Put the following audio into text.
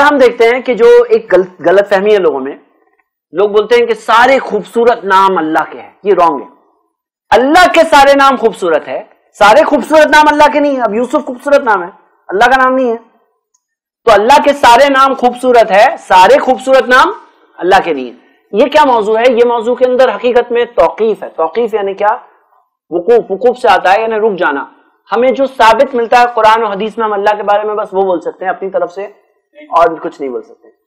हम देखते हैं कि जो एक गलत फहमी है लोगों में, लोग बोलते हैं कि सारे खूबसूरत नाम अल्लाह के हैं। ये रॉन्ग है। अल्लाह के सारे नाम खूबसूरत है, सारे खूबसूरत नाम अल्लाह के नहीं है। अब यूसुफ खूबसूरत नाम है, अल्लाह का नाम नहीं है। तो अल्लाह के सारे नाम खूबसूरत है, सारे खूबसूरत नाम अल्लाह के नहीं है। ये क्या मौजू है? ये मौजू के अंदर हकीकत में तौकीफ है। तौकीफ यानी क्या? वकूफ से आता है, यानी रुक जाना। हमें जो साबित मिलता है कुरान और हदीस में, हम अल्लाह के बारे में बस वो बोल सकते हैं अपनी तरफ से, और कुछ नहीं बोल सकते।